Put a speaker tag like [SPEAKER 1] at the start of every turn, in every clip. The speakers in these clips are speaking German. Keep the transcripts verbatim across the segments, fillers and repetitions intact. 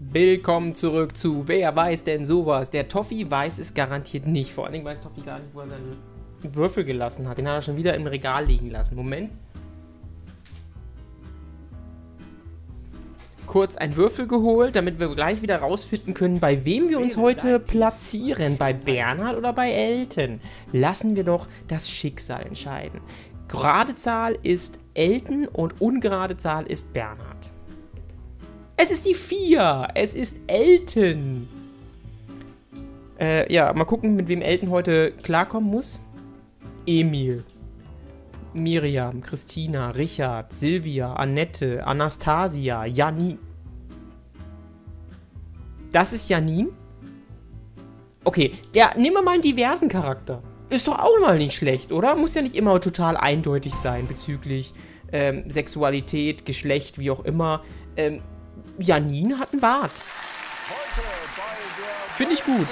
[SPEAKER 1] Willkommen zurück zu Wer weiß denn sowas? Der Toffee weiß es garantiert nicht. Vor allen Dingen weiß Toffee gar nicht, wo er seinen Würfel gelassen hat. Den hat er schon wieder im Regal liegen lassen. Moment. Kurz einen Würfel geholt, damit wir gleich wieder rausfinden können, bei wem wir uns heute platzieren. Bei Bernhard oder bei Elton. Lassen wir doch das Schicksal entscheiden. Gerade Zahl ist Elton und ungerade Zahl ist Bernhard. Es ist die vier. Es ist Elton. Äh, ja, mal gucken, mit wem Elton heute klarkommen muss. Emil. Miriam, Christina, Richard, Silvia, Annette, Anastasia, Janine. Das ist Janine? Okay, ja, nehmen wir mal einen diversen Charakter. Ist doch auch mal nicht schlecht, oder? Muss ja nicht immer total eindeutig sein bezüglich ähm, Sexualität, Geschlecht, wie auch immer. Ähm, Janine hat einen Bart. Finde ich gut.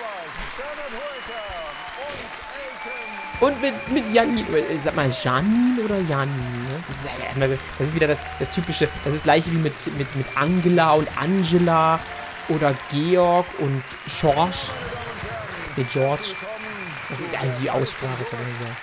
[SPEAKER 1] Und mit, mit Janine, sag mal Janine oder Janine, ne? Das ist, das ist wieder das, das typische, das ist das gleiche wie mit, mit, mit Angela und Angela oder Georg und George. Nee, George. Das ist also die Aussprache, ist aber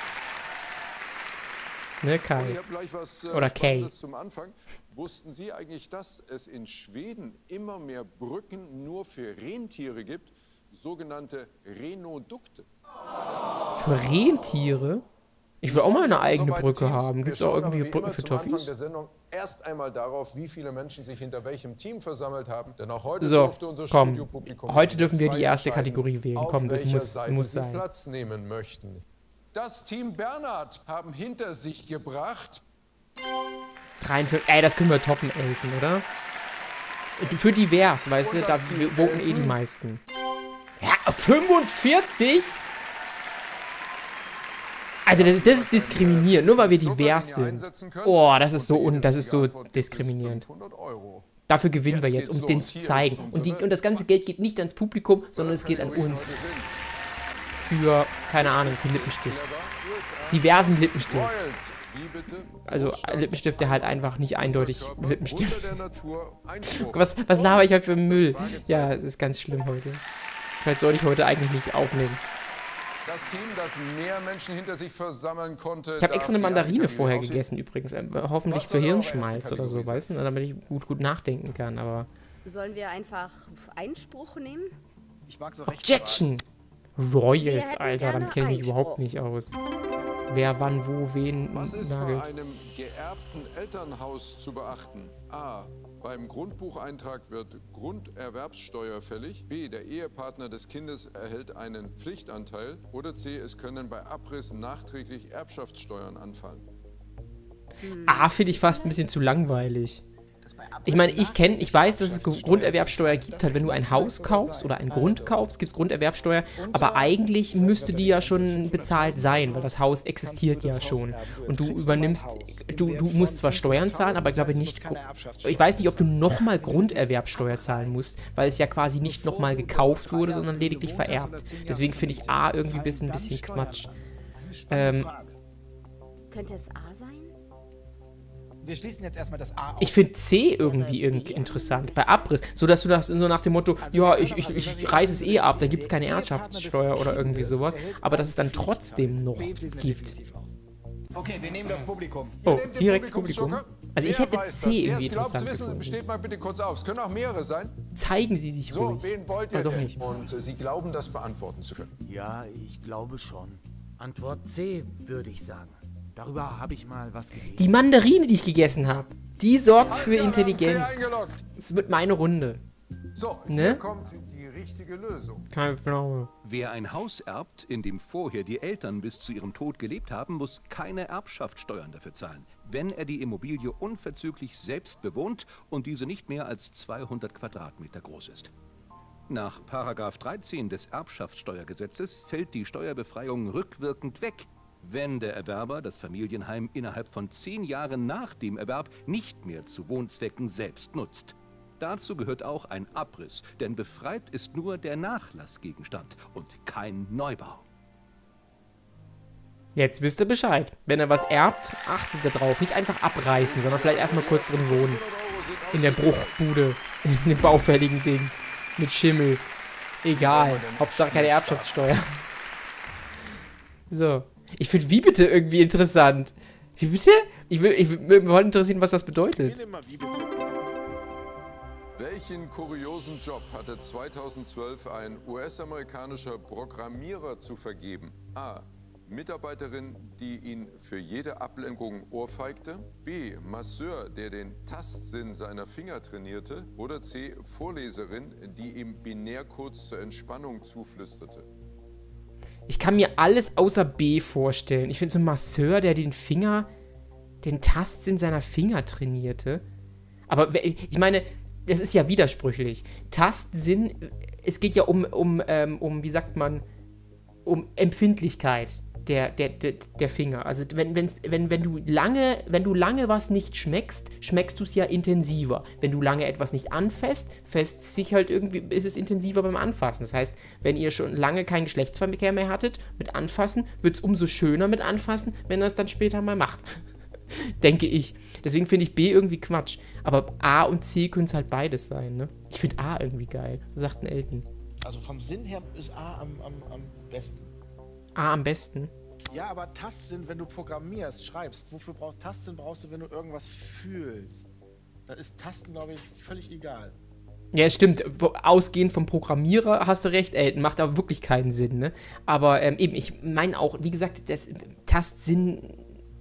[SPEAKER 1] so. Ne, Kai.
[SPEAKER 2] Was, äh,
[SPEAKER 1] oder Kay.
[SPEAKER 2] Zum Anfang. Wussten Sie eigentlich, dass es in Schweden immer mehr Brücken nur für Rentiere gibt, sogenannte Renodukte?
[SPEAKER 1] Für Rentiere? Ich will auch mal eine eigene Brücke haben. Gibt es auch irgendwie Brücken für Toffees?
[SPEAKER 2] Erst einmal darauf, wie viele Menschen sich hinter welchem Team versammelt haben. Denn auch heute
[SPEAKER 1] so,
[SPEAKER 2] durfte unser
[SPEAKER 1] komm.
[SPEAKER 2] Studiopublikum
[SPEAKER 1] Heute dürfen wir die erste Kategorie wählen. Komm, das muss, muss sein.
[SPEAKER 2] Platz nehmen möchten. Das Team Bernhard haben hinter sich gebracht.
[SPEAKER 1] dreiundvierzig. Ey, das können wir toppen, Elton, oder? Für divers, weißt du, da voten eh die meisten. Ja, fünfundvierzig? Also das ist, das ist diskriminierend, nur weil wir divers sind. Oh, das ist so un, das ist so diskriminierend. Dafür gewinnen wir jetzt, um es denen zu zeigen. Und, die, und das ganze Geld geht nicht ans Publikum, sondern es geht an uns. Für, keine Ahnung, für Lippenstift. Diversen Lippenstift. Also Lippenstift, der halt einfach nicht eindeutig Lippenstift ist. Was, was laber ich heute für Müll? Ja, es ist ganz schlimm heute. Vielleicht soll ich heute eigentlich nicht aufnehmen.
[SPEAKER 2] Das Team, das mehr Menschen hinter sich versammeln konnte.
[SPEAKER 1] Ich habe extra eine Mandarine vorher gegessen übrigens. Äh, hoffentlich für Hirnschmalz oder so, weißt du? Damit ich gut, gut nachdenken kann, aber...
[SPEAKER 3] Sollen wir einfach Einspruch nehmen?
[SPEAKER 4] Ich mag so
[SPEAKER 1] Objection! Royals, Alter, damit kenne ich mich überhaupt nicht aus. Wer, wann, wo, wen
[SPEAKER 2] Was ist
[SPEAKER 1] nagelt.
[SPEAKER 2] bei einem geerbten Elternhaus zu beachten? A. Beim Grundbucheintrag wird Grunderwerbssteuer fällig. B. Der Ehepartner des Kindes erhält einen Pflichtanteil. Oder C. Es können bei Abriss nachträglich Erbschaftssteuern anfallen.
[SPEAKER 1] A finde ich fast ein bisschen zu langweilig. Ich meine, ich kenne, ich weiß, dass es Grunderwerbsteuer gibt, halt wenn du ein Haus kaufst oder einen Grund kaufst, gibt es Grunderwerbsteuer, aber eigentlich müsste die ja schon bezahlt sein, weil das Haus existiert ja schon. Und du übernimmst, du, du musst zwar Steuern zahlen, aber ich glaube nicht, ich weiß nicht, ob du nochmal Grunderwerbsteuer zahlen musst, weil es ja quasi nicht nochmal gekauft wurde, sondern lediglich vererbt. Deswegen finde ich A irgendwie ein bisschen, ein bisschen Quatsch. Ähm,
[SPEAKER 3] Könnte es A sein?
[SPEAKER 4] Wir schließen jetzt erstmal das A auf.
[SPEAKER 1] Ich finde C irgendwie irgendwie interessant, bei Abriss, so dass du das so nach dem Motto, ja, ich, ich, ich reiße es eh ab, dann gibt es keine Erbschaftssteuer oder irgendwie sowas, aber dass es dann trotzdem noch gibt.
[SPEAKER 4] Okay, wir nehmen das Publikum.
[SPEAKER 1] Oh, direkt Publikum? Also ich hätte C irgendwie interessant
[SPEAKER 2] gefunden. Steht mal bitte kurz auf, es können auch mehrere sein.
[SPEAKER 1] Zeigen Sie sich ruhig.
[SPEAKER 2] So, wen wollt ihr
[SPEAKER 1] doch
[SPEAKER 2] denn?
[SPEAKER 1] nicht.
[SPEAKER 2] Und äh, Sie glauben, das beantworten zu können?
[SPEAKER 5] Ja, ich glaube schon. Antwort C, würde ich sagen. Darüber habe ich mal was gelesen.
[SPEAKER 1] Die Mandarine, die ich gegessen habe, die sorgt für Intelligenz. Es wird meine Runde.
[SPEAKER 2] So,
[SPEAKER 1] ne?
[SPEAKER 2] Hier kommt die richtige Lösung.
[SPEAKER 1] Keine Frage.
[SPEAKER 6] Wer ein Haus erbt, in dem vorher die Eltern bis zu ihrem Tod gelebt haben, muss keine Erbschaftssteuern dafür zahlen, wenn er die Immobilie unverzüglich selbst bewohnt und diese nicht mehr als zweihundert Quadratmeter groß ist. Nach Paragraph dreizehn des Erbschaftssteuergesetzes fällt die Steuerbefreiung rückwirkend weg, wenn der Erwerber das Familienheim innerhalb von zehn Jahren nach dem Erwerb nicht mehr zu Wohnzwecken selbst nutzt. Dazu gehört auch ein Abriss, denn befreit ist nur der Nachlassgegenstand und kein Neubau.
[SPEAKER 1] Jetzt wisst ihr Bescheid. Wenn er was erbt, achtet darauf. Nicht einfach abreißen, sondern vielleicht erstmal kurz drin wohnen. In der Bruchbude. In dem baufälligen Ding. Mit Schimmel. Egal. Hauptsache keine Erbschaftssteuer. So. Ich finde wie bitte irgendwie interessant. Wie bitte? Ich will, ich will, mir wollte interessieren, was das bedeutet.
[SPEAKER 2] Welchen kuriosen Job hatte zweitausendzwölf ein U S-amerikanischer Programmierer zu vergeben? A. Mitarbeiterin, die ihn für jede Ablenkung ohrfeigte. B. Masseur, der den Tastsinn seiner Finger trainierte. Oder C. Vorleserin, die ihm Binärcodes zur Entspannung zuflüsterte.
[SPEAKER 1] Ich kann mir alles außer B vorstellen. Ich finde so ein Masseur, der den Finger, den Tastsinn seiner Finger trainierte. Aber ich meine, das ist ja widersprüchlich. Tastsinn, es geht ja um, um, ähm, um wie sagt man, um Empfindlichkeit der, der, der, der Finger. Also wenn, wenn's, wenn, wenn, du lange, wenn du lange was nicht schmeckst, schmeckst du es ja intensiver. Wenn du lange etwas nicht anfasst, fässt sich halt irgendwie, ist es intensiver beim Anfassen. Das heißt, wenn ihr schon lange keinen Geschlechtsverkehr mehr hattet, mit Anfassen, wird es umso schöner mit Anfassen, wenn er es dann später mal macht. Denke ich. Deswegen finde ich B irgendwie Quatsch. Aber A und C können es halt beides sein, ne? Ich finde A irgendwie geil, sagt ein Elton.
[SPEAKER 5] Also vom Sinn her ist A am, am, am besten.
[SPEAKER 1] A am besten?
[SPEAKER 5] Ja, aber Tastsinn, wenn du programmierst, schreibst. Wofür brauchst Tastsinn brauchst du, wenn du irgendwas fühlst? Da ist Tasten, glaube ich, völlig egal.
[SPEAKER 1] Ja, es stimmt. Ausgehend vom Programmierer hast du recht, Elton. Macht auch wirklich keinen Sinn, ne? Aber ähm, eben, ich meine auch, wie gesagt, das Tastsinn...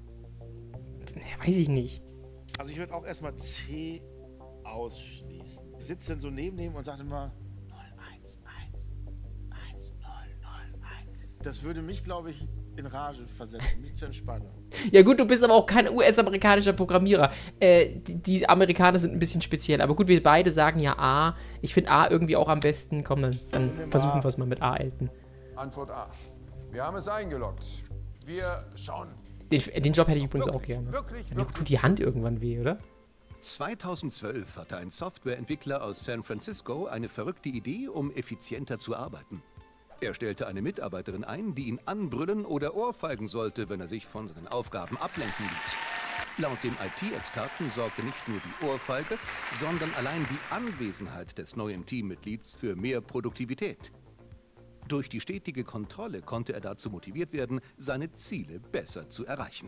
[SPEAKER 1] Ja, weiß ich nicht.
[SPEAKER 5] Also ich würde auch erstmal C ausschließen. Ich sitze dann so neben dem und sage immer null eins eins eins null null eins. Das würde mich, glaube ich, in Rage versetzen, nicht zur Entspannung. Ja
[SPEAKER 1] gut, du bist aber auch kein U S-amerikanischer Programmierer. Äh, die, die Amerikaner sind ein bisschen speziell. Aber gut, wir beide sagen ja A. Ich finde A irgendwie auch am besten. Komm, dann, dann versuchen wir es mal mit A, Elton.
[SPEAKER 2] Antwort A. Wir haben es eingeloggt. Wir schauen.
[SPEAKER 1] Den, den Job hätte ich übrigens auch gerne.
[SPEAKER 2] Wirklich,
[SPEAKER 1] Mir tut die Hand irgendwann weh, oder?
[SPEAKER 6] zweitausendzwölf hatte ein Softwareentwickler aus San Francisco eine verrückte Idee, um effizienter zu arbeiten. Er stellte eine Mitarbeiterin ein, die ihn anbrüllen oder ohrfeigen sollte, wenn er sich von seinen Aufgaben ablenken ließ. Laut dem I T-Experten sorgte nicht nur die Ohrfeige, sondern allein die Anwesenheit des neuen Teammitglieds für mehr Produktivität. Durch die stetige Kontrolle konnte er dazu motiviert werden, seine Ziele besser zu erreichen.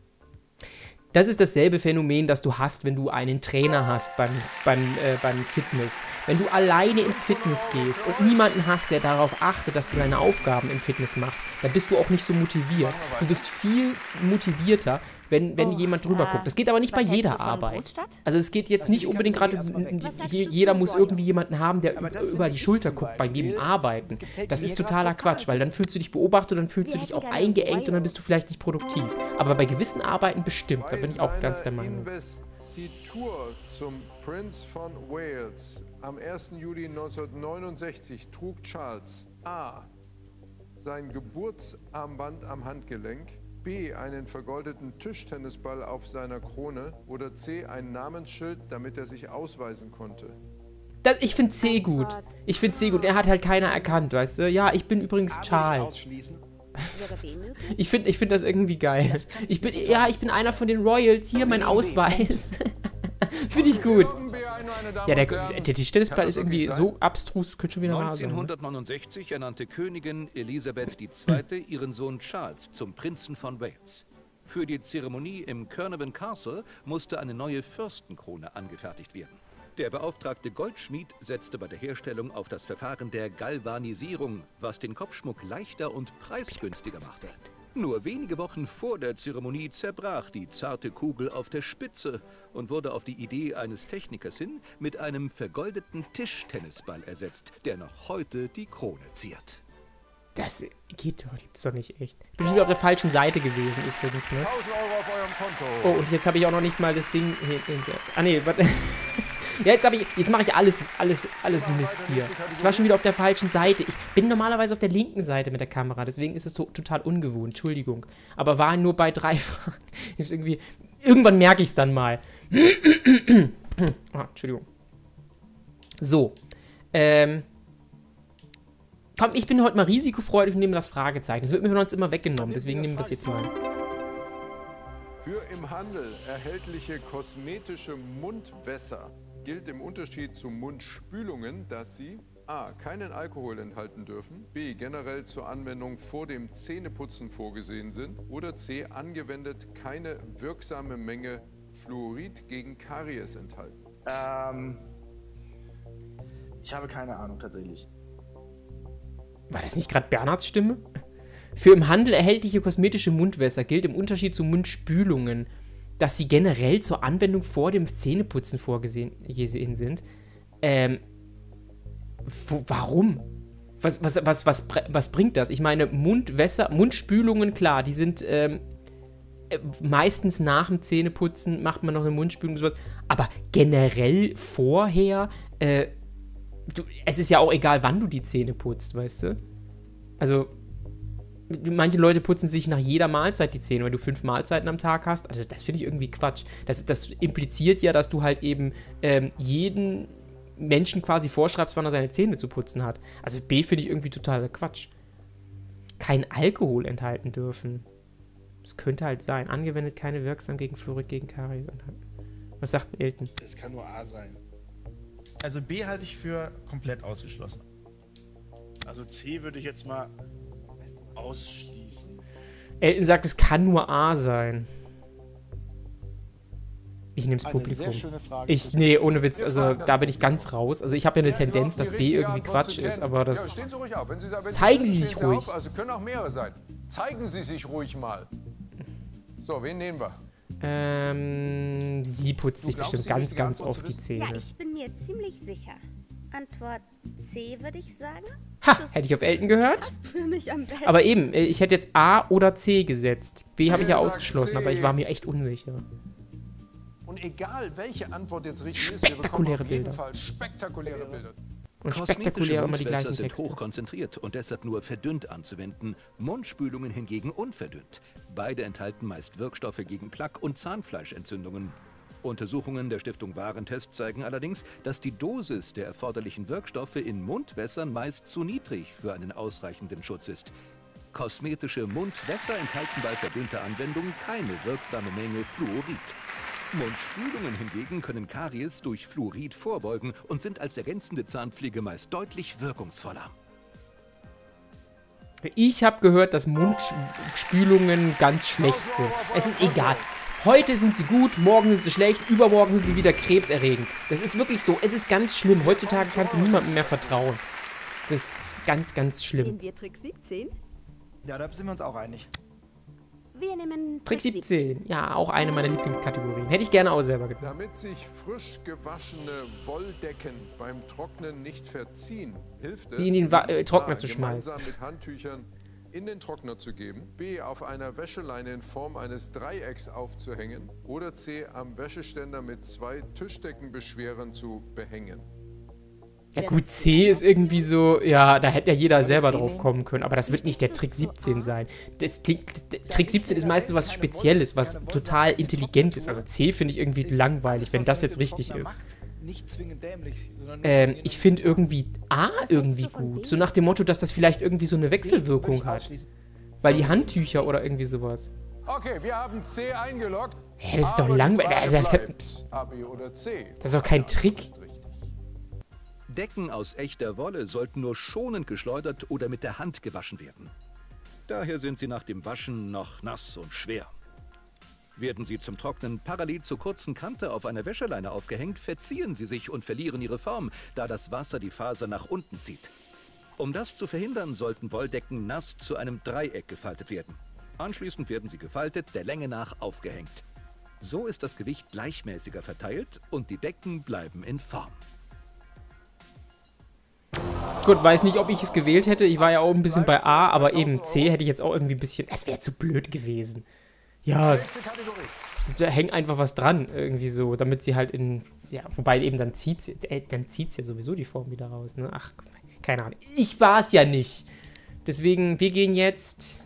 [SPEAKER 1] Das ist dasselbe Phänomen, das du hast, wenn du einen Trainer hast beim, beim, äh, beim Fitness. Wenn du alleine ins Fitness gehst und niemanden hast, der darauf achtet, dass du deine Aufgaben im Fitness machst, dann bist du auch nicht so motiviert. Du bist viel motivierter, wenn, wenn oh, jemand drüber äh, guckt. Das geht aber nicht bei jeder Arbeit. Großstadt? Also es geht jetzt also nicht unbedingt gerade, jeder muss irgendwie jemanden haben, der über, über die Schulter guckt bei jedem Arbeiten. Das ist totaler Quatsch, weil dann fühlst du dich beobachtet, dann fühlst du dich auch eingeengt und dann bist du vielleicht nicht produktiv. Aber bei gewissen Arbeiten bestimmt, da bin ich auch ganz der Meinung.
[SPEAKER 2] Investitur zum Prince von Wales am ersten Juli neunzehnhundertneunundsechzig trug Charles A. sein Geburtsarmband am Handgelenk, B. einen vergoldeten Tischtennisball auf seiner Krone oder C. ein Namensschild, damit er sich ausweisen konnte.
[SPEAKER 1] Das, ich finde C gut. Ich finde C gut. Er hat halt keiner erkannt, weißt du? Ja, ich bin übrigens Charles. Ich finde ich find das irgendwie geil. Ich bin, ja, ich bin einer von den Royals. Hier, mein Ausweis. Finde ich gut. Ja, der, der Tischtennisball ist irgendwie so abstrus, könnte schon wieder wahr sein.
[SPEAKER 6] neunzehnhundertneunundsechzig ernannte Königin Elisabeth die Zweite ihren Sohn Charles zum Prinzen von Wales. Für die Zeremonie im Carnarvon Castle musste eine neue Fürstenkrone angefertigt werden. Der beauftragte Goldschmied setzte bei der Herstellung auf das Verfahren der Galvanisierung, was den Kopfschmuck leichter und preisgünstiger machte. Nur wenige Wochen vor der Zeremonie zerbrach die zarte Kugel auf der Spitze und wurde auf die Idee eines Technikers hin mit einem vergoldeten Tischtennisball ersetzt, der noch heute die Krone ziert.
[SPEAKER 1] Das geht doch, gibt's doch nicht echt. Ich bin schon wieder auf der falschen Seite gewesen übrigens, ne?
[SPEAKER 2] tausend Euro auf eurem Konto.
[SPEAKER 1] Oh, und jetzt habe ich auch noch nicht mal das Ding hinter. Ah nee, warte. Ja, jetzt habe ich, jetzt mache ich alles, alles, alles Mist hier. Ich war schon wieder auf der falschen Seite. Ich bin normalerweise auf der linken Seite mit der Kamera, deswegen ist es so total ungewohnt. Entschuldigung. Aber war nur bei drei Fragen. Ist irgendwie, irgendwann merke ich es dann mal. ah, Entschuldigung. So. Ähm. Komm, ich bin heute mal risikofreudig und nehme das Fragezeichen. Das wird mir von uns immer weggenommen, deswegen nehmen wir das jetzt mal.
[SPEAKER 2] Für im Handel erhältliche kosmetische Mundwässer gilt im Unterschied zu Mundspülungen, dass sie a. keinen Alkohol enthalten dürfen, b. generell zur Anwendung vor dem Zähneputzen vorgesehen sind oder c. angewendet keine wirksame Menge Fluorid gegen Karies enthalten.
[SPEAKER 5] Ähm, ich habe keine Ahnung tatsächlich.
[SPEAKER 1] War das nicht gerade Bernhards Stimme? Für im Handel erhältliche kosmetische Mundwässer gilt im Unterschied zu Mundspülungen, dass sie generell zur Anwendung vor dem Zähneputzen vorgesehen gesehen sind. Ähm, wo, warum? Was, was, was, was, was bringt das? Ich meine, Mundwässer, Mundspülungen, klar, die sind ähm, meistens nach dem Zähneputzen macht man noch eine Mundspülung und sowas, aber generell vorher, äh, du, es ist ja auch egal, wann du die Zähne putzt, weißt du? Also, manche Leute putzen sich nach jeder Mahlzeit die Zähne, weil du fünf Mahlzeiten am Tag hast. Also das finde ich irgendwie Quatsch. Das, das impliziert ja, dass du halt eben ähm, jeden Menschen quasi vorschreibst, wann er seine Zähne zu putzen hat. Also B finde ich irgendwie totaler Quatsch. Kein Alkohol enthalten dürfen. Das könnte halt sein. Angewendet keine wirksam gegen Fluorid, gegen Karies enthalten. Was sagt Elton?
[SPEAKER 5] Das kann nur A sein.
[SPEAKER 4] Also B halte ich für komplett ausgeschlossen.
[SPEAKER 5] Also C würde ich jetzt mal ausschließen.
[SPEAKER 1] Elton sagt, es kann nur A sein. Ich nehme das Publikum.
[SPEAKER 5] Eine sehr schöne Frage.
[SPEAKER 1] Ich, nee, ohne Witz, also da bin ich ganz raus. Also ich habe ja eine Tendenz, dass B irgendwie Quatsch ist, aber das...
[SPEAKER 2] Stehen Sie ruhig auf. Wenn Sie, wenn Sie
[SPEAKER 1] Zeigen
[SPEAKER 2] wissen,
[SPEAKER 1] Sie
[SPEAKER 2] stehen
[SPEAKER 1] sich ruhig.
[SPEAKER 2] Auf. Also können auch mehrere sein. Zeigen Sie sich ruhig mal. So, wen nehmen wir?
[SPEAKER 1] Ähm, sie putzt
[SPEAKER 2] Du
[SPEAKER 1] sich
[SPEAKER 2] glaubst,
[SPEAKER 1] bestimmt
[SPEAKER 2] die
[SPEAKER 1] ganz,
[SPEAKER 2] richtige
[SPEAKER 1] ganz
[SPEAKER 2] Antwort
[SPEAKER 1] oft
[SPEAKER 2] zu
[SPEAKER 1] die
[SPEAKER 2] wissen?
[SPEAKER 3] Ja,
[SPEAKER 1] Zähne.
[SPEAKER 3] ich bin mir ziemlich sicher. Antwort C, würde ich sagen.
[SPEAKER 1] Ha,
[SPEAKER 3] Das
[SPEAKER 1] hätte ich auf Elton gehört?
[SPEAKER 3] passt für mich am besten.
[SPEAKER 1] Aber eben, äh, ich hätte jetzt A oder C gesetzt. B habe ich ja
[SPEAKER 2] Er sagt
[SPEAKER 1] ausgeschlossen,
[SPEAKER 2] C.
[SPEAKER 1] aber ich war mir echt unsicher.
[SPEAKER 2] Und egal, welche Antwort jetzt richtig ist,
[SPEAKER 1] Spektakuläre
[SPEAKER 2] wir bekommen auf jeden
[SPEAKER 1] Bilder.
[SPEAKER 2] Fall spektakuläre Bilder.
[SPEAKER 1] Und
[SPEAKER 6] Kosmetische
[SPEAKER 1] spektakulär immer die
[SPEAKER 6] Mundwässer
[SPEAKER 1] gleichen
[SPEAKER 6] sind
[SPEAKER 1] Texte.
[SPEAKER 6] hochkonzentriert und deshalb nur verdünnt anzuwenden, Mundspülungen hingegen unverdünnt. Beide enthalten meist Wirkstoffe gegen Plaque- und Zahnfleischentzündungen. Untersuchungen der Stiftung Warentest zeigen allerdings, dass die Dosis der erforderlichen Wirkstoffe in Mundwässern meist zu niedrig für einen ausreichenden Schutz ist. Kosmetische Mundwässer enthalten bei verdünnter Anwendung keine wirksame Menge Fluorid. Mundspülungen hingegen können Karies durch Fluorid vorbeugen und sind als ergänzende Zahnpflege meist deutlich wirkungsvoller.
[SPEAKER 1] Ich habe gehört, dass Mundspülungen ganz schlecht sind. Es ist egal. Heute sind sie gut, morgen sind sie schlecht, übermorgen sind sie wieder krebserregend. Das ist wirklich so. Es ist ganz schlimm. Heutzutage kannst du niemandem mehr vertrauen. Das ist ganz, ganz schlimm.
[SPEAKER 3] Nehmen wir Trick siebzehn?
[SPEAKER 4] Ja, da sind wir uns auch einig.
[SPEAKER 3] Wir nehmen
[SPEAKER 1] Trick siebzehn. Ja, auch eine meiner Lieblingskategorien. Hätte ich gerne auch selber genommen.
[SPEAKER 2] Damit sich frisch gewaschene Wolldecken beim Trocknen nicht verziehen, hilft es,
[SPEAKER 1] Sie in den Wa äh, Trockner
[SPEAKER 2] A,
[SPEAKER 1] zu
[SPEAKER 2] gemeinsam
[SPEAKER 1] schmeißen.
[SPEAKER 2] mit Handtüchern in den Trockner zu geben, B, auf einer Wäscheleine in Form eines Dreiecks aufzuhängen oder C, am Wäscheständer mit zwei Tischdeckenbeschwerern zu behängen.
[SPEAKER 1] Ja gut, C ist irgendwie so, ja, da hätte ja jeder selber drauf kommen können, aber das wird nicht der Trick siebzehn sein. Das klingt, der Trick siebzehn ist meistens was Spezielles, was total intelligent ist. Also C finde ich irgendwie langweilig, wenn das jetzt richtig ist.
[SPEAKER 4] Nicht zwingend dämlich, sondern nur
[SPEAKER 1] Ähm,
[SPEAKER 4] zwingend-
[SPEAKER 1] ich finde irgendwie A irgendwie gut. So nach dem Motto, dass das vielleicht irgendwie so eine Wechselwirkung hat. Weil die Handtücher oder irgendwie sowas.
[SPEAKER 2] Okay, wir haben C eingeloggt.
[SPEAKER 1] Hä, das ist doch
[SPEAKER 2] aber die
[SPEAKER 1] langweilig.
[SPEAKER 2] Frage
[SPEAKER 1] Also, das kann-
[SPEAKER 2] bleibt, A, B oder C.
[SPEAKER 1] Das ist doch kein Trick.
[SPEAKER 2] Ist richtig.
[SPEAKER 6] Decken aus echter Wolle sollten nur schonend geschleudert oder mit der Hand gewaschen werden. Daher sind sie nach dem Waschen noch nass und schwer. Werden sie zum Trocknen parallel zur kurzen Kante auf einer Wäscheleine aufgehängt, verziehen sie sich und verlieren ihre Form, da das Wasser die Faser nach unten zieht. Um das zu verhindern, sollten Wolldecken nass zu einem Dreieck gefaltet werden. Anschließend werden sie gefaltet, der Länge nach aufgehängt. So ist das Gewicht gleichmäßiger verteilt und die Decken bleiben in Form.
[SPEAKER 1] Gut, weiß nicht, ob ich es gewählt hätte. Ich war ja auch ein bisschen bei A, aber eben C hätte ich jetzt auch irgendwie ein bisschen... Es wäre zu blöd gewesen. Ja,
[SPEAKER 2] Nächste Kategorie.
[SPEAKER 1] da hängt einfach was dran, irgendwie so, damit sie halt in... Ja, wobei eben dann zieht sie... Äh, dann zieht sie ja sowieso die Form wieder raus, ne? Ach, keine Ahnung. Ich war es ja nicht. Deswegen, wir gehen jetzt...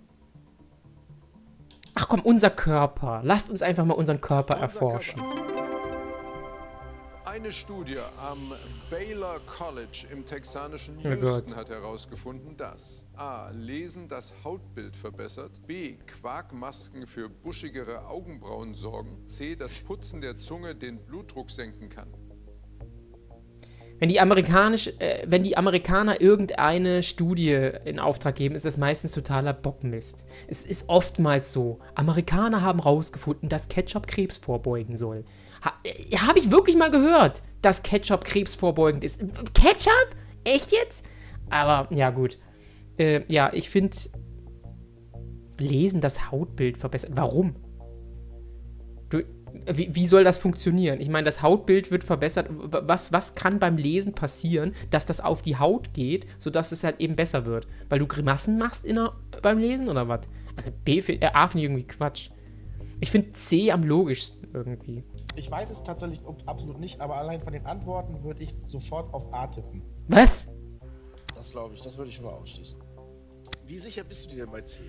[SPEAKER 1] Ach komm, unser Körper. Lasst uns einfach mal unseren Körper erforschen.
[SPEAKER 2] Eine Studie am Baylor College im texanischen
[SPEAKER 1] Oh Gott.
[SPEAKER 2] Houston hat herausgefunden, dass A. Lesen das Hautbild verbessert, B. Quarkmasken für buschigere Augenbrauen sorgen, C. Das Putzen der Zunge den Blutdruck senken kann.
[SPEAKER 1] Wenn die, amerikanisch, äh, wenn die Amerikaner irgendeine Studie in Auftrag geben, ist das meistens totaler Bockmist. Es ist oftmals so, Amerikaner haben rausgefunden, dass Ketchup Krebs vorbeugen soll. Ha, äh, Habe ich wirklich mal gehört, dass Ketchup Krebs vorbeugend ist. Ketchup? Echt jetzt? Aber, ja gut. Äh, ja, ich finde, Lesen das Hautbild verbessern. Warum? Du... Wie, wie soll das funktionieren? Ich meine, das Hautbild wird verbessert. Was, was kann beim Lesen passieren, dass das auf die Haut geht, sodass es halt eben besser wird? Weil du Grimassen machst in der, beim Lesen oder was? Also B, äh, A finde ich irgendwie Quatsch. Ich finde C am logischsten irgendwie.
[SPEAKER 4] Ich weiß es tatsächlich absolut nicht, aber allein von den Antworten würde ich sofort auf A tippen.
[SPEAKER 1] Was?
[SPEAKER 5] Das glaube ich, das würde ich schon mal ausschließen. Wie sicher bist du dir denn bei C?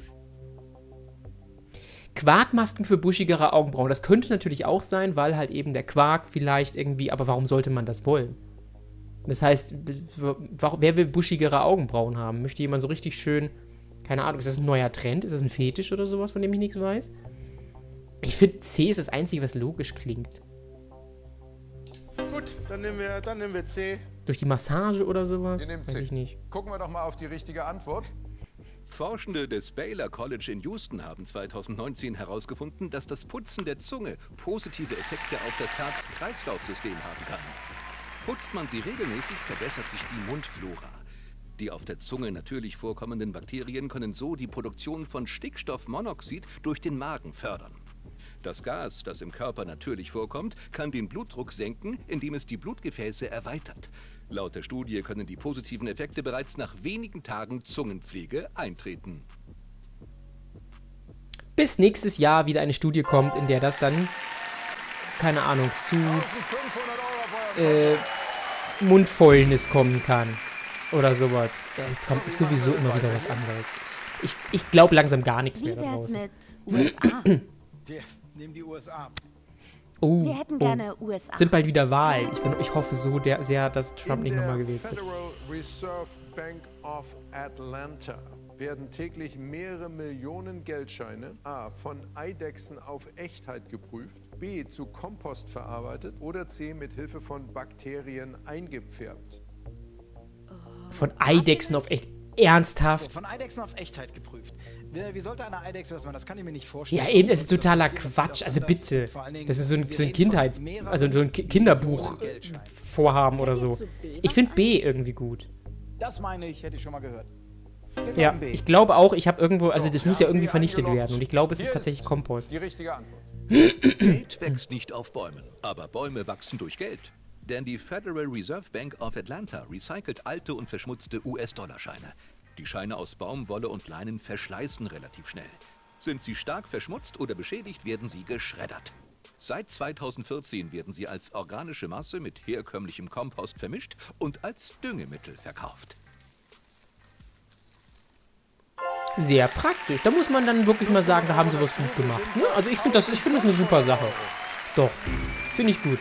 [SPEAKER 1] Quarkmasken für buschigere Augenbrauen. Das könnte natürlich auch sein, weil halt eben der Quark vielleicht irgendwie, aber warum sollte man das wollen? Das heißt, wer will buschigere Augenbrauen haben? Möchte jemand so richtig schön, keine Ahnung, ist das ein neuer Trend? Ist das ein Fetisch oder sowas, von dem ich nichts weiß? Ich finde, C ist das Einzige, was logisch klingt.
[SPEAKER 5] Gut, dann nehmen wir, dann nehmen wir C.
[SPEAKER 1] Durch die Massage oder sowas?
[SPEAKER 2] Wir nehmen
[SPEAKER 1] Weiß
[SPEAKER 2] C.
[SPEAKER 1] ich nicht.
[SPEAKER 2] Gucken wir doch mal auf die richtige Antwort.
[SPEAKER 6] Forschende des Baylor College in Houston haben zweitausendneunzehn herausgefunden, dass das Putzen der Zunge positive Effekte auf das Herz-Kreislauf-System haben kann. Putzt man sie regelmäßig, verbessert sich die Mundflora. Die auf der Zunge natürlich vorkommenden Bakterien können so die Produktion von Stickstoffmonoxid durch den Magen fördern. Das Gas, das im Körper natürlich vorkommt, kann den Blutdruck senken, indem es die Blutgefäße erweitert. Laut der Studie können die positiven Effekte bereits nach wenigen Tagen Zungenpflege eintreten.
[SPEAKER 1] Bis nächstes Jahr wieder eine Studie kommt, in der das dann, keine Ahnung, zu äh, Mundfäulnis kommen kann. Oder sowas. Ja, es kommt sowieso immer wieder was anderes. Ich, ich glaube langsam gar nichts mehr
[SPEAKER 3] Wie wär's
[SPEAKER 1] daraus.
[SPEAKER 3] mit U S A?
[SPEAKER 7] Der, nimm die U S A.
[SPEAKER 1] Oh,
[SPEAKER 3] Wir hätten
[SPEAKER 1] oh.
[SPEAKER 3] gerne U S A.
[SPEAKER 1] Sind bald wieder Wahlen. Ich, bin, ich hoffe so der, sehr, dass Trump nicht nochmal gewählt wird.
[SPEAKER 2] Federal Reserve Bank of Atlanta werden täglich mehrere Millionen Geldscheine A. von Eidechsen auf Echtheit geprüft, B. zu Kompost verarbeitet oder C. mit Hilfe von Bakterien eingepfärbt.
[SPEAKER 1] Von Eidechsen auf echt ernsthaft.
[SPEAKER 7] Von Eidechsen auf Echtheit geprüft. Wie, wie sollte eine Eidechse das machen? Das kann ich mir nicht vorstellen.
[SPEAKER 1] Ja, eben, das ist totaler Quatsch. Also bitte. Das ist so ein, so ein Kindheits-, also so ein Ki- Kinderbuch-Vorhaben oder so. Ich finde B irgendwie gut.
[SPEAKER 7] Das meine ich, hätte ich schon mal gehört.
[SPEAKER 1] Ja, ich glaube auch, ich habe irgendwo, also das muss ja irgendwie
[SPEAKER 2] wir
[SPEAKER 1] vernichtet
[SPEAKER 2] eingeloggt.
[SPEAKER 1] werden und ich glaube, es
[SPEAKER 2] Hier
[SPEAKER 1] ist tatsächlich
[SPEAKER 2] ist
[SPEAKER 1] Kompost.
[SPEAKER 2] Die richtige Antwort.
[SPEAKER 6] Geld wächst nicht auf Bäumen, aber Bäume wachsen durch Geld. Denn die Federal Reserve Bank of Atlanta recycelt alte und verschmutzte U S-Dollar-Scheine. Die Scheine aus Baumwolle und Leinen verschleißen relativ schnell. Sind sie stark verschmutzt oder beschädigt, werden sie geschreddert. Seit zweitausendvierzehn werden sie als organische Masse mit herkömmlichem Kompost vermischt und als Düngemittel verkauft.
[SPEAKER 1] Sehr praktisch. Da muss man dann wirklich mal sagen, da haben sie was gut gemacht. Ne? Also ich finde das, ich find das eine super Sache. Doch, finde ich gut.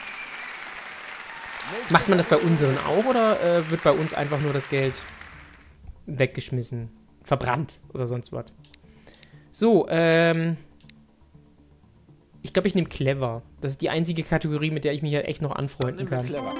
[SPEAKER 1] Macht man das bei unseren auch oder äh, wird bei uns einfach nur das Geld weggeschmissen, verbrannt oder sonst was? So, ähm... ich glaube, ich nehme clever. Das ist die einzige Kategorie, mit der ich mich ja echt noch anfreunden kann.
[SPEAKER 5] Clever.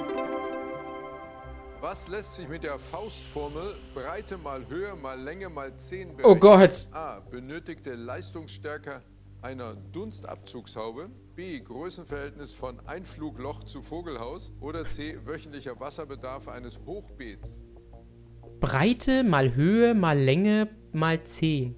[SPEAKER 2] Was lässt sich mit der Faustformel Breite mal Höhe mal Länge mal zehn berechnen?
[SPEAKER 1] Oh Gott.
[SPEAKER 2] A. Benötigte Leistungsstärke einer Dunstabzugshaube. B. Größenverhältnis von Einflugloch zu Vogelhaus. Oder C. Wöchentlicher Wasserbedarf eines Hochbeets.
[SPEAKER 1] Breite mal Höhe mal Länge mal zehn.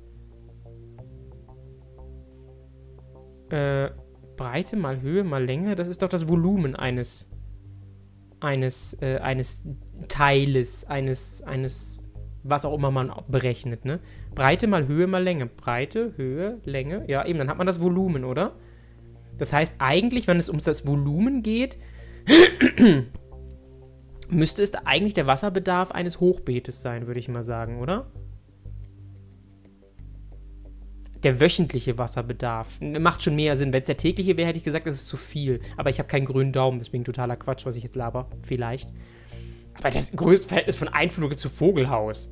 [SPEAKER 1] Äh, Breite mal Höhe mal Länge, das ist doch das Volumen eines eines, äh, eines Teiles, eines, eines, was auch immer man berechnet, ne? Breite mal Höhe mal Länge. Breite, Höhe, Länge, ja eben, dann hat man das Volumen, oder? Das heißt eigentlich, wenn es um das Volumen geht, müsste es eigentlich der Wasserbedarf eines Hochbeetes sein, würde ich mal sagen, oder? Der wöchentliche Wasserbedarf. Macht schon mehr Sinn. Wenn es der tägliche wäre, hätte ich gesagt, das ist zu viel. Aber ich habe keinen grünen Daumen, deswegen totaler Quatsch, was ich jetzt laber. Vielleicht. Aber das größte Verhältnis von Einfluge zu Vogelhaus.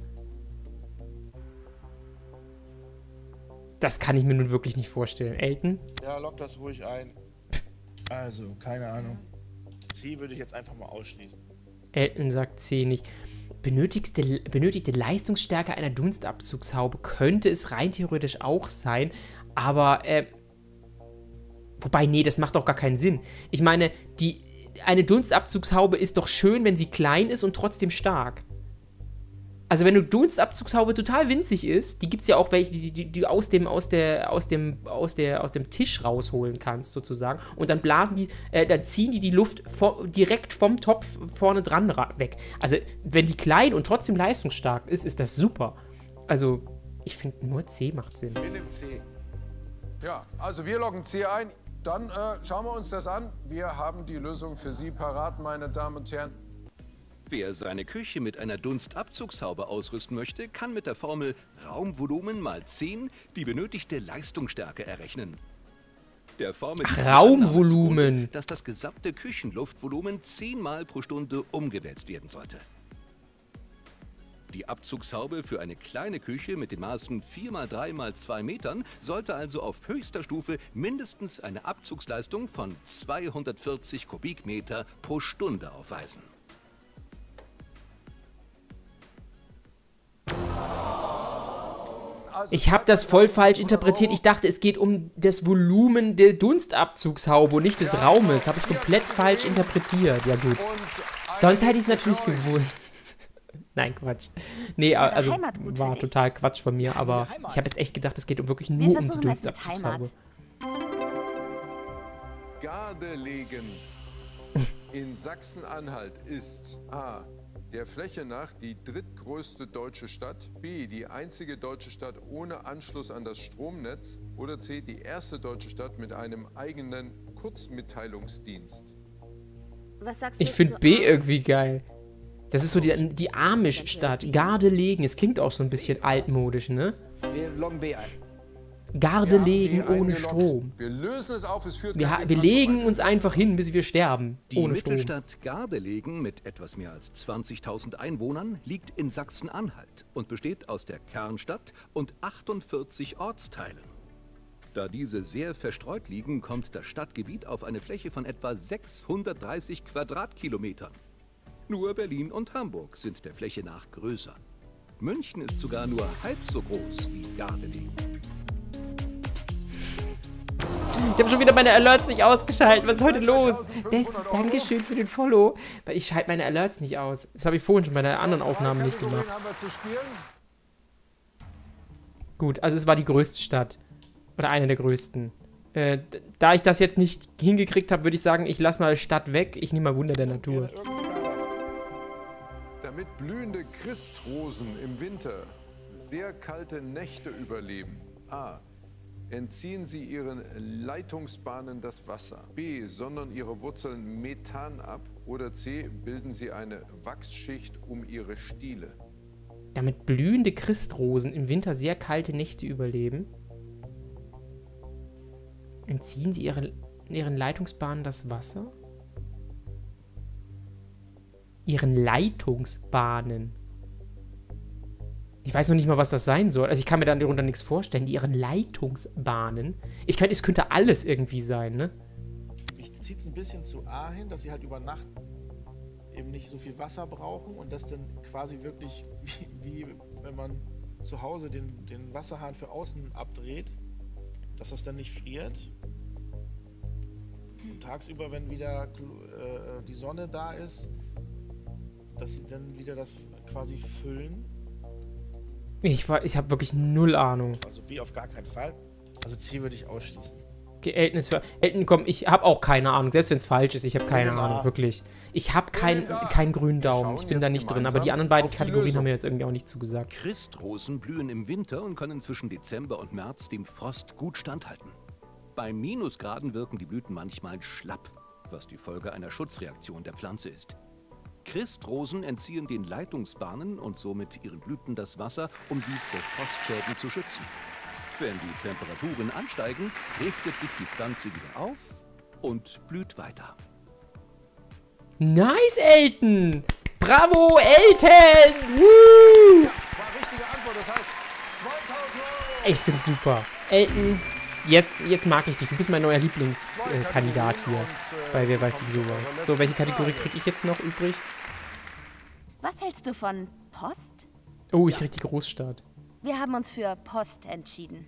[SPEAKER 1] Das kann ich mir nun wirklich nicht vorstellen. Elton?
[SPEAKER 4] Ja, lock das ruhig ein. Also, keine Ahnung. C würde ich jetzt einfach mal ausschließen.
[SPEAKER 1] Elton sagt C nicht. Benötigte, benötigte Leistungsstärke einer Dunstabzugshaube könnte es rein theoretisch auch sein, aber, äh, wobei, nee, das macht doch gar keinen Sinn. Ich meine, die, eine Dunstabzugshaube ist doch schön, wenn sie klein ist und trotzdem stark. Also wenn eine Dunstabzugshaube total winzig ist, die gibt es ja auch welche, die, die, die aus dem, aus der, aus dem, aus der, aus dem Tisch rausholen kannst, sozusagen. Und dann blasen die, äh, dann ziehen die die Luft vor, direkt vom Topf vorne dran weg. Also wenn die klein und trotzdem leistungsstark ist, ist das super. Also ich finde nur C macht Sinn.
[SPEAKER 5] Wir nehmen C.
[SPEAKER 2] Ja, also wir loggen C ein. Dann äh, schauen wir uns das an. Wir haben die Lösung für Sie parat, meine Damen und Herren.
[SPEAKER 6] Wer seine Küche mit einer Dunstabzugshaube ausrüsten möchte, kann mit der Formel Raumvolumen mal zehn die benötigte Leistungsstärke errechnen. Der Formel
[SPEAKER 1] Ach, Raumvolumen,
[SPEAKER 6] dass das gesamte Küchenluftvolumen zehnmal pro Stunde umgewälzt werden sollte. Die Abzugshaube für eine kleine Küche mit den Maßen vier mal drei mal zwei Metern sollte also auf höchster Stufe mindestens eine Abzugsleistung von zweihundertvierzig Kubikmeter pro Stunde aufweisen.
[SPEAKER 1] Ich habe das voll falsch interpretiert. Ich dachte, es geht um das Volumen der Dunstabzugshaube und nicht des Raumes. Habe ich komplett falsch interpretiert. Ja gut. Sonst hätte ich es natürlich gewusst. Nein, Quatsch. Nee, also war total Quatsch von mir, aber ich habe jetzt echt gedacht, es geht um wirklich nur um die Dunstabzugshaube.
[SPEAKER 2] Gardelegen in Sachsen-Anhalt ist A. der Fläche nach die drittgrößte deutsche Stadt, B. die einzige deutsche Stadt ohne Anschluss an das Stromnetz oder C. die erste deutsche Stadt mit einem eigenen Kurzmitteilungsdienst.
[SPEAKER 3] Was sagst du
[SPEAKER 1] Ich finde
[SPEAKER 3] zu
[SPEAKER 1] B
[SPEAKER 3] A?
[SPEAKER 1] irgendwie geil. Das ist so die, die Amish-Stadt. Gardelegen. Es klingt auch so ein bisschen altmodisch, ne?
[SPEAKER 7] Wir loggen B ein.
[SPEAKER 1] Gardelegen
[SPEAKER 2] Ja, B
[SPEAKER 1] ohne
[SPEAKER 2] eingeloggt.
[SPEAKER 1] Strom.
[SPEAKER 2] Wir lösen es auf, es führt
[SPEAKER 1] Wir,
[SPEAKER 2] kein
[SPEAKER 1] ha-
[SPEAKER 2] Weg
[SPEAKER 1] wir
[SPEAKER 2] dran
[SPEAKER 1] legen
[SPEAKER 2] vorbei.
[SPEAKER 1] uns einfach hin, bis wir sterben.
[SPEAKER 6] Die
[SPEAKER 1] Ohne Strom.
[SPEAKER 6] Mittelstadt Gardelegen mit etwas mehr als zwanzigtausend Einwohnern liegt in Sachsen-Anhalt und besteht aus der Kernstadt und achtundvierzig Ortsteilen. Da diese sehr verstreut liegen, kommt das Stadtgebiet auf eine Fläche von etwa sechshundertdreißig Quadratkilometern. Nur Berlin und Hamburg sind der Fläche nach größer. München ist sogar nur halb so groß wie Gardelegen.
[SPEAKER 1] Ich habe schon wieder meine Alerts nicht ausgeschaltet. Was ist heute los? Des, Dankeschön für den Follow. Weil ich schalte meine Alerts nicht aus. Das habe ich vorhin schon bei der anderen Aufnahme nicht gemacht.
[SPEAKER 2] Haben wir zu spielen?
[SPEAKER 1] Gut, also es war die größte Stadt. Oder eine der größten. Äh, da ich das jetzt nicht hingekriegt habe, würde ich sagen, ich lasse mal Stadt weg. Ich nehme mal Wunder der Natur.
[SPEAKER 2] Damit blühende Christrosen im Winter sehr kalte Nächte überleben. A. Entziehen sie ihren Leitungsbahnen das Wasser. B. Sondern ihre Wurzeln Methan ab. Oder C. Bilden sie eine Wachsschicht um ihre Stiele.
[SPEAKER 1] Damit blühende Christrosen im Winter sehr kalte Nächte überleben, entziehen sie ihre, ihren Leitungsbahnen das Wasser? Ihren Leitungsbahnen. Ich weiß noch nicht mal, was das sein soll. Also ich kann mir dann darunter nichts vorstellen. Ihren Leitungsbahnen. Ich kann, es könnte alles irgendwie sein, ne?
[SPEAKER 4] Ich ziehe es ein bisschen zu A hin, dass sie halt über Nacht eben nicht so viel Wasser brauchen und das dann quasi wirklich wie, wie wenn man zu Hause den, den Wasserhahn für außen abdreht, dass das dann nicht friert. Und tagsüber, wenn wieder äh, die Sonne da ist, dass sie dann wieder das quasi füllen.
[SPEAKER 1] Ich, war- ich habe wirklich null Ahnung.
[SPEAKER 4] Also B auf gar keinen Fall. Also C würde ich ausschließen.
[SPEAKER 1] Okay, Elton ist für. Elton, komm, ich habe auch keine Ahnung. Selbst wenn es falsch ist, ich habe keine
[SPEAKER 4] Ja.
[SPEAKER 1] Ahnung, wirklich. Ich habe kein, keinen grünen Daumen. Ich bin da nicht drin. Aber die anderen beiden Kategorien haben mir jetzt irgendwie auch nicht zugesagt.
[SPEAKER 6] Christrosen blühen im Winter und können zwischen Dezember und März dem Frost gut standhalten. Bei Minusgraden wirken die Blüten manchmal schlapp, was die Folge einer Schutzreaktion der Pflanze ist. Christrosen entziehen den Leitungsbahnen und somit ihren Blüten das Wasser, um sie vor Frostschäden zu schützen. Wenn die Temperaturen ansteigen, richtet sich die Pflanze wieder auf und blüht weiter.
[SPEAKER 1] Nice, Elton! Bravo, Elton! Woo!
[SPEAKER 2] Ja, war richtige Antwort. Das heißt zweitausend Euro.
[SPEAKER 1] Ich find's super. Elton, jetzt, jetzt mag ich dich. Du bist mein neuer Lieblingskandidat äh, hier. Bei Wer weiß denn sowas. So, welche Kategorie kriege ich jetzt noch übrig?
[SPEAKER 3] Was hältst du von Post?
[SPEAKER 1] Oh, ich krieg die Großstadt.
[SPEAKER 3] Wir haben uns für Post entschieden.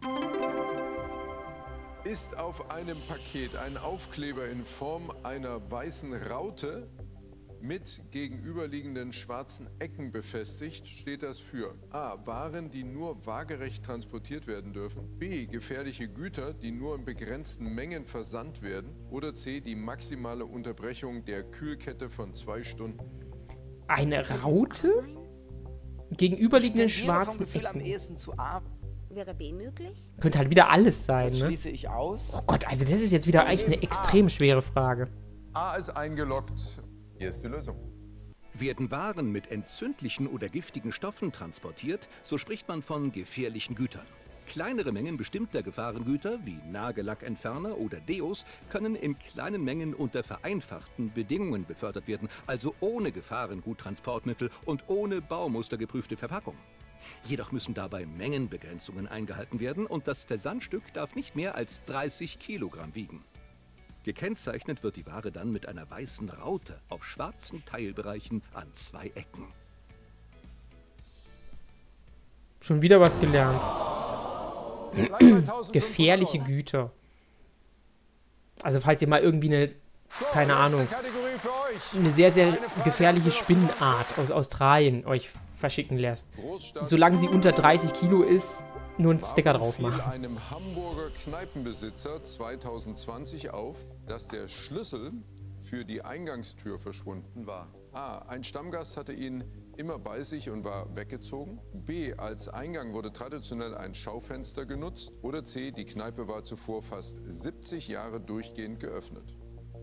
[SPEAKER 2] Ist auf einem Paket ein Aufkleber in Form einer weißen Raute mit gegenüberliegenden schwarzen Ecken befestigt, steht das für A. Waren, die nur waagerecht transportiert werden dürfen, B. Gefährliche Güter, die nur in begrenzten Mengen versandt werden, oder C. Die maximale Unterbrechung der Kühlkette von zwei Stunden.
[SPEAKER 1] Eine Raute? Gegenüberliegenden
[SPEAKER 7] Ich tendiere vom
[SPEAKER 1] schwarzen
[SPEAKER 7] Gefühl am
[SPEAKER 1] Ecken.
[SPEAKER 7] ehesten zu A.
[SPEAKER 3] Wäre B möglich?
[SPEAKER 1] Könnte halt wieder alles sein,
[SPEAKER 7] Das
[SPEAKER 1] ne?
[SPEAKER 7] schließe ich aus.
[SPEAKER 1] Oh Gott, also das ist jetzt wieder echt eine extrem schwere Frage.
[SPEAKER 2] A ist eingeloggt. Hier ist die Lösung.
[SPEAKER 6] Werden Waren mit entzündlichen oder giftigen Stoffen transportiert, so spricht man von gefährlichen Gütern. Kleinere Mengen bestimmter Gefahrengüter, wie Nagellackentferner oder Deos, können in kleinen Mengen unter vereinfachten Bedingungen befördert werden, also ohne Gefahrenguttransportmittel und ohne baumustergeprüfte Verpackung. Jedoch müssen dabei Mengenbegrenzungen eingehalten werden und das Versandstück darf nicht mehr als dreißig Kilogramm wiegen. Gekennzeichnet wird die Ware dann mit einer weißen Raute auf schwarzen Teilbereichen an zwei Ecken.
[SPEAKER 1] Schon wieder was gelernt. Gefährliche Güter. Also falls ihr mal irgendwie eine, keine Ahnung, eine sehr, sehr gefährliche Spinnenart aus Australien euch verschicken lässt. Solange sie unter dreißig Kilo ist, nur einen Sticker drauf machen.
[SPEAKER 2] Fiel einem Hamburger Kneipenbesitzer zweitausendzwanzig auf, dass der Schlüssel für die Eingangstür verschwunden war. A. Ein Stammgast hatte ihn immer bei sich und war weggezogen. B. Als Eingang wurde traditionell ein Schaufenster genutzt. Oder C. Die Kneipe war zuvor fast siebzig Jahre durchgehend geöffnet.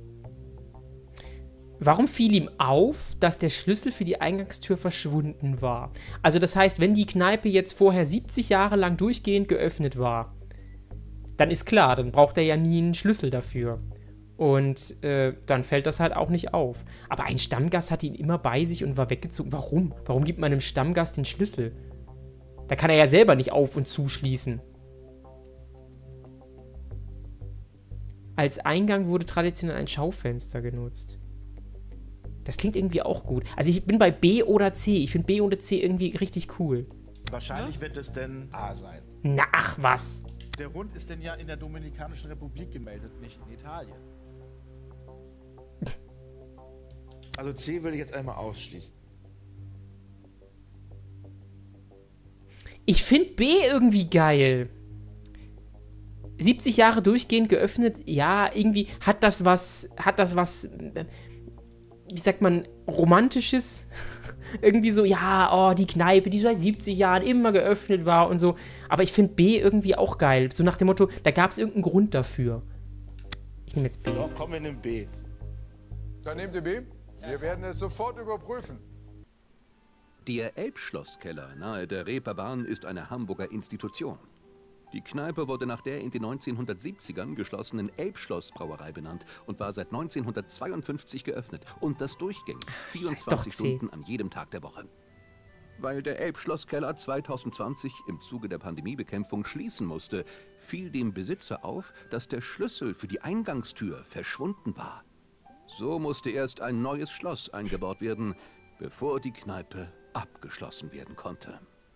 [SPEAKER 1] Warum fiel ihm auf, dass der Schlüssel für die Eingangstür verschwunden war? Also das heißt, wenn die Kneipe jetzt vorher siebzig Jahre lang durchgehend geöffnet war, dann ist klar, dann braucht er ja nie einen Schlüssel dafür. Und äh, dann fällt das halt auch nicht auf. Aber ein Stammgast hatte ihn immer bei sich und war weggezogen. Warum? Warum gibt man einem Stammgast den Schlüssel? Da kann er ja selber nicht auf- und zuschließen. Als Eingang wurde traditionell ein Schaufenster genutzt. Das klingt irgendwie auch gut. Also ich bin bei B oder C. Ich finde B oder C irgendwie richtig cool.
[SPEAKER 4] Wahrscheinlich wird es denn A sein.
[SPEAKER 1] Na, ach was.
[SPEAKER 4] Der Hund ist denn ja in der Dominikanischen Republik gemeldet, nicht in Italien. Also C würde ich jetzt einmal ausschließen.
[SPEAKER 1] Ich finde B irgendwie geil. siebzig Jahre durchgehend geöffnet, ja, irgendwie hat das was, hat das was, wie sagt man, Romantisches. Irgendwie so, ja, oh, die Kneipe, die seit siebzig Jahren immer geöffnet war und so. Aber ich finde B irgendwie auch geil. So nach dem Motto, da gab es irgendeinen Grund dafür. Ich nehme jetzt B.
[SPEAKER 4] So, kommen wir in den B.
[SPEAKER 2] Dann nehmt ihr B. Wir werden es sofort überprüfen.
[SPEAKER 6] Der Elbschlosskeller nahe der Reeperbahn ist eine Hamburger Institution. Die Kneipe wurde nach der in den neunzehnhundertsiebzigern geschlossenen Elbschloss-Brauerei benannt und war seit neunzehnhundertzweiundfünfzig geöffnet. Und das durchgängig, vierundzwanzig Stunden an jedem Tag der Woche. Weil der Elbschlosskeller zweitausendzwanzig im Zuge der Pandemiebekämpfung schließen musste, fiel dem Besitzer auf, dass der Schlüssel für die Eingangstür verschwunden war. So musste erst ein neues Schloss eingebaut werden, bevor die Kneipe abgeschlossen werden konnte.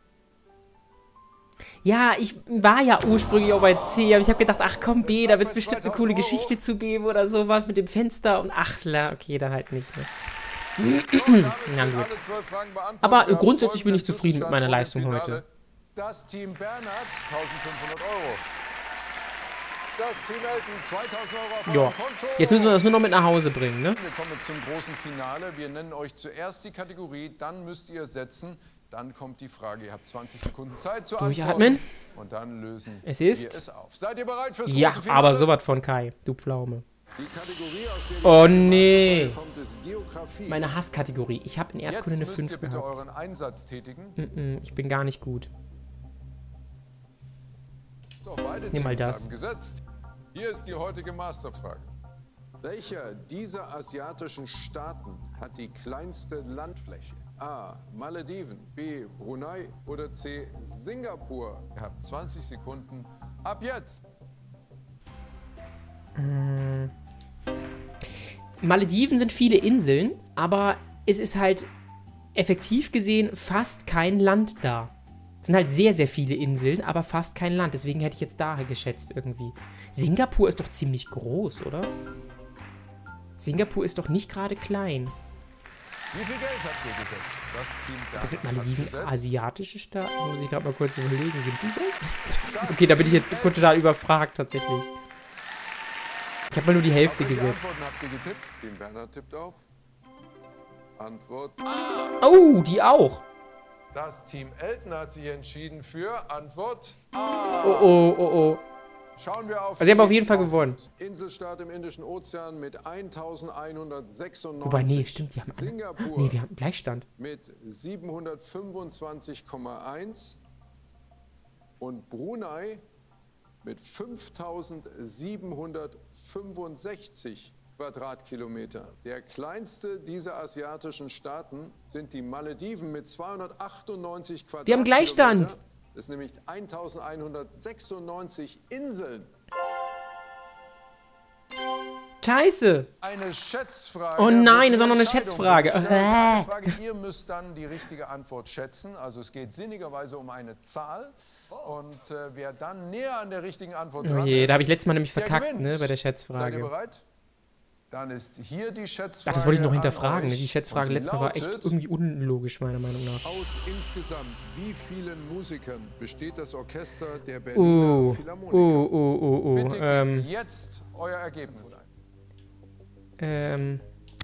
[SPEAKER 1] Ja, ich war ja ursprünglich auch bei C, aber ich habe gedacht, ach komm, B, da wird es bestimmt eine coole Geschichte zu geben oder sowas mit dem Fenster und ach, la, okay, da halt nicht, ne? Na gut. Aber äh, grundsätzlich bin ich zufrieden mit meiner Leistung heute.
[SPEAKER 2] Das Team Bernhard, eintausendfünfhundert Euro. Das Team Elton, zweitausend Euro auf
[SPEAKER 1] Ja,
[SPEAKER 2] eurem Konto.
[SPEAKER 1] jetzt müssen wir das nur noch mit nach Hause bringen, ne?
[SPEAKER 2] Wir kommen zum großen Finale. Wir nennen euch zuerst die Kategorie, dann müsst ihr setzen. Dann kommt die Frage. Ihr habt zwanzig Sekunden Zeit zu antworten.
[SPEAKER 1] Durchatmen.
[SPEAKER 2] Und dann lösen
[SPEAKER 1] Es
[SPEAKER 2] wir
[SPEAKER 1] ist-
[SPEAKER 2] es auf. Seid ihr bereit fürs
[SPEAKER 1] Ja,
[SPEAKER 2] große Finale?
[SPEAKER 1] aber sowas von Kai, du Pflaume.
[SPEAKER 2] Die Kategorie, aus der die
[SPEAKER 1] Oh
[SPEAKER 2] Frage
[SPEAKER 1] nee.
[SPEAKER 2] kommt, ist Geografie.
[SPEAKER 1] Meine Hasskategorie. Ich habe in Erdkunde eine
[SPEAKER 2] Jetzt müsst
[SPEAKER 1] fünf
[SPEAKER 2] ihr bitte
[SPEAKER 1] gehabt.
[SPEAKER 2] euren Einsatz tätigen.
[SPEAKER 1] Mm-mm, ich bin gar nicht gut.
[SPEAKER 2] Beide
[SPEAKER 1] Nimm mal
[SPEAKER 2] Teams
[SPEAKER 1] das.
[SPEAKER 2] haben gesetzt. Hier ist die heutige Masterfrage. Welcher dieser asiatischen Staaten hat die kleinste Landfläche? A. Malediven, B. Brunei oder C. Singapur? Ihr habt zwanzig Sekunden. Ab jetzt!
[SPEAKER 1] Malediven sind viele Inseln, aber es ist halt effektiv gesehen fast kein Land da. Es sind halt sehr, sehr viele Inseln, aber fast kein Land. Deswegen hätte ich jetzt daher geschätzt irgendwie. Singapur ist doch ziemlich groß, oder? Singapur ist doch nicht gerade klein.
[SPEAKER 2] Wie viel Geld habt ihr gesetzt? Das Team
[SPEAKER 1] Das sind
[SPEAKER 2] Bernhard hat
[SPEAKER 1] Malediven
[SPEAKER 2] gesetzt.
[SPEAKER 1] asiatische Staaten? Muss ich gerade mal kurz überlegen. Sind die das? Okay, da bin ich jetzt total überfragt tatsächlich. Ich habe mal nur die Hälfte
[SPEAKER 2] Auf welche
[SPEAKER 1] gesetzt.
[SPEAKER 2] Antworten habt ihr getippt? Team Bernhard tippt auf. Antwort.
[SPEAKER 1] Oh, die auch.
[SPEAKER 2] Das Team Elton hat sich entschieden für Antwort.
[SPEAKER 1] Oh, oh, oh, oh.
[SPEAKER 2] Schauen wir auf.
[SPEAKER 1] Also, sie haben auf jeden Fall gewonnen.
[SPEAKER 2] Inselstaat im Indischen Ozean mit eintausendeinhundertsechsundneunzig.
[SPEAKER 1] Wobei, nee, stimmt, die haben...
[SPEAKER 2] Singapur
[SPEAKER 1] Nee, wir haben Gleichstand.
[SPEAKER 2] mit siebenhundertfünfundzwanzig Komma eins und Brunei mit fünftausendsiebenhundertfünfundsechzig Quadratkilometer. Der kleinste dieser asiatischen Staaten sind die Malediven mit zweihundertachtundneunzig Quadratkilometer.
[SPEAKER 1] Wir haben Gleichstand.
[SPEAKER 2] Das ist nämlich eintausendeinhundertsechsundneunzig Inseln.
[SPEAKER 1] Scheiße.
[SPEAKER 2] Eine Schätzfrage.
[SPEAKER 1] Oh nein,
[SPEAKER 2] wird
[SPEAKER 1] das ist auch noch eine
[SPEAKER 2] Entscheidung
[SPEAKER 1] Schätzfrage.
[SPEAKER 2] geben. Ich stelle euch eine
[SPEAKER 1] Äh.
[SPEAKER 2] Frage. Ihr müsst dann die richtige Antwort schätzen. Also es geht sinnigerweise um eine Zahl. Und äh, wer dann näher an der richtigen Antwort
[SPEAKER 1] Oh
[SPEAKER 2] dran
[SPEAKER 1] je,
[SPEAKER 2] ist,
[SPEAKER 1] da habe ich letztes Mal nämlich
[SPEAKER 2] der
[SPEAKER 1] verkackt,
[SPEAKER 2] gewinnt.
[SPEAKER 1] ne, bei der
[SPEAKER 2] Seid ihr
[SPEAKER 1] Schätzfrage.
[SPEAKER 2] bereit? Dann ist hier die Schätzfrage.
[SPEAKER 1] Ach, das wollte ich noch
[SPEAKER 2] an
[SPEAKER 1] hinterfragen.
[SPEAKER 2] euch.
[SPEAKER 1] Die Schätzfrage
[SPEAKER 2] Und die
[SPEAKER 1] letztes Mal war echt
[SPEAKER 2] lautet:
[SPEAKER 1] irgendwie unlogisch, meiner Meinung nach.
[SPEAKER 2] Aus insgesamt wie vielen Musikern besteht das Orchester der Berliner
[SPEAKER 1] Oh,
[SPEAKER 2] Philharmoniker?
[SPEAKER 1] oh, oh, oh, oh.
[SPEAKER 2] Bitte gebt
[SPEAKER 1] Ähm,
[SPEAKER 2] jetzt euer Ergebnis ein.
[SPEAKER 1] ähm.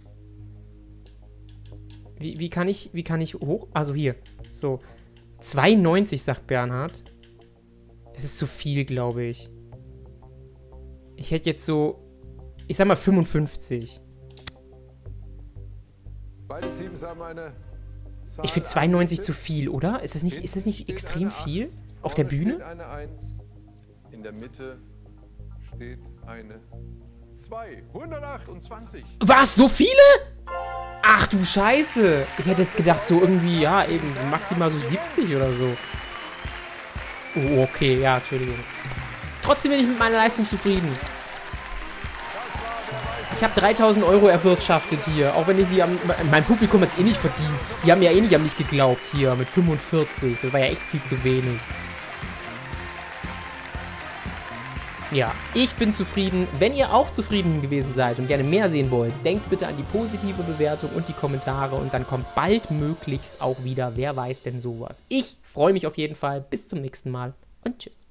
[SPEAKER 1] Wie, wie kann ich, wie kann ich hoch? Also hier. So. zweiundneunzig, sagt Bernhard. Das ist zu viel, glaube ich. Ich hätte jetzt so, ich sag mal fünfundfünfzig.
[SPEAKER 2] Beide Teams haben eine Zahl
[SPEAKER 1] Ich finde zweiundneunzig zu
[SPEAKER 2] angetippt.
[SPEAKER 1] viel, oder? Ist das nicht, ist das nicht
[SPEAKER 2] Hinten steht
[SPEAKER 1] extrem
[SPEAKER 2] eine acht,
[SPEAKER 1] viel? Auf der
[SPEAKER 2] vorne
[SPEAKER 1] Bühne?
[SPEAKER 2] steht eine eins, in der Mitte steht eine zwei. hundertachtundzwanzig.
[SPEAKER 1] Was? So viele? Ach du Scheiße. Ich hätte jetzt gedacht, so irgendwie, ja, eben maximal so siebzig oder so. Oh, okay, ja, Entschuldigung. Trotzdem bin ich mit meiner Leistung zufrieden. Ich habe dreitausend Euro erwirtschaftet hier, auch wenn ich sie am... Mein Publikum hat es eh nicht verdient. Die haben ja eh nicht an mich geglaubt hier mit fünfundvierzig. Das war ja echt viel zu wenig. Ja, ich bin zufrieden. Wenn ihr auch zufrieden gewesen seid und gerne mehr sehen wollt, denkt bitte an die positive Bewertung und die Kommentare und dann kommt baldmöglichst auch wieder Wer weiß denn sowas. Ich freue mich auf jeden Fall. Bis zum nächsten Mal und tschüss.